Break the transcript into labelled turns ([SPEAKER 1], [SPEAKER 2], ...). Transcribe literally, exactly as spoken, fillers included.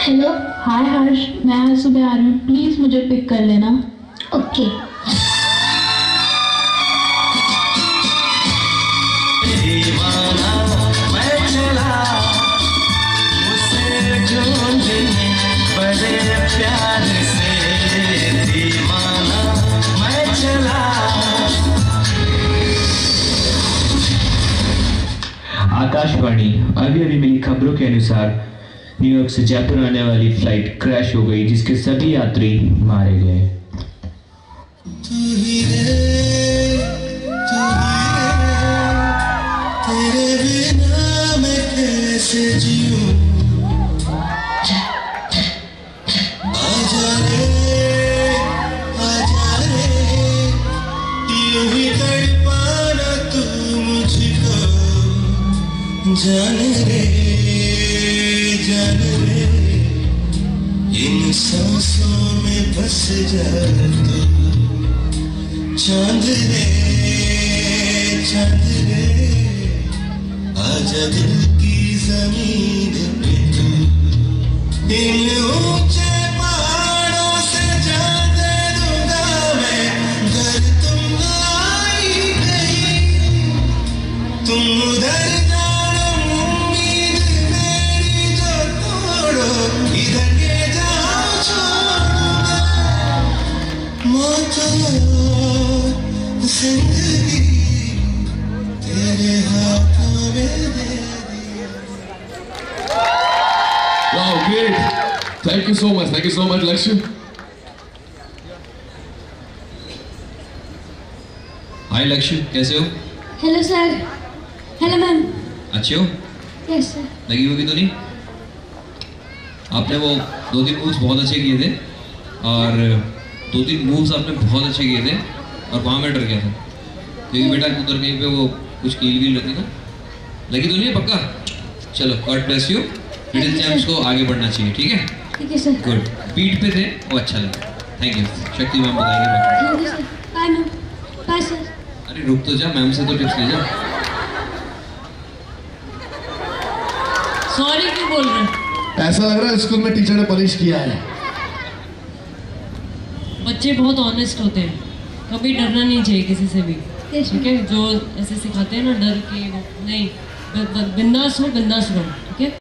[SPEAKER 1] Hello.
[SPEAKER 2] हाय हर्ष, मैं आज सुबह आ रही हूँ, प्लीज मुझे पिक कर लेना।
[SPEAKER 1] ओके।
[SPEAKER 3] दीवाना मैं चला उसे ढूंढने बड़े प्यार से, दीवाना मैं चला।
[SPEAKER 4] आकाशवाणी, अभी अभी मिली खबरों के अनुसार न्यूयॉर्क से जयपुर आने वाली फ्लाइट क्रैश हो गई, जिसके सभी यात्री मारे गए।
[SPEAKER 3] तू ही रे, तू ही रे, तेरे बिना मैं कैसे जीऊं। आजा रे, आजा रे, यूं ही तड़पाना तू मुझको, जान रे, जान रे, इन सांसों में बस जा तू, चांद रे, चांद रे, आजा दिल की जमीन पे तू, इन ऊंचे पहाड़ों से जान दे दूंगा मैं, घर तुम आई गई, तुम उधर जानो, उम्मीद मेरी जो तोड़ो, इधर के जाओ छोड़ूंगा, मौत और जिंदगी तेरे हाथों में दे दिया।
[SPEAKER 5] Wow, great! Thank you so much. Thank you so much, Lakshya.
[SPEAKER 6] हाय लक्ष्य, कैसे हो?
[SPEAKER 1] Hello sir. Hello ma'am.
[SPEAKER 6] अच्छे हो?
[SPEAKER 1] Yes sir.
[SPEAKER 6] लगी होगी तो नहीं? आपने वो दो तीन मूव्स बहुत अच्छे किए थे और दो तीन मूव्स आपने बहुत अच्छे किए थे और वहाँ मैं डर गया था क्योंकि बेटा उधर कहीं पे वो कुछ कील वील रहती ना। लगी तो नहीं है पक्का? चलो, God bless you. Little champs को आगे बढ़ना चाहिए, ठीक है?
[SPEAKER 1] ठीक है सर।
[SPEAKER 6] गुड। पीठ पे थे वो अच्छा लगा। Thank you. शक्ति मैम बताएंगे।
[SPEAKER 1] Thank you sir. Bye ma'am. Bye sir.
[SPEAKER 6] अरे रुक तो जा, मैम से तो टिप्स ले जा।
[SPEAKER 7] सॉरी क्यों बोल रहे हैं?
[SPEAKER 5] ऐसा लग रहा है स्कूल में टीचर ने पनिश किया है।
[SPEAKER 7] बच्चे बहुत ऑनेस्ट होते हैं, कभी डरना नहीं चाहिए किसी से भी,
[SPEAKER 1] Yes,
[SPEAKER 7] ठीक है? जो ऐसे सिखाते हैं ना डर के, वो नहीं, ब- ब- बिंदास हो, बिंदास रहो, ठीक है?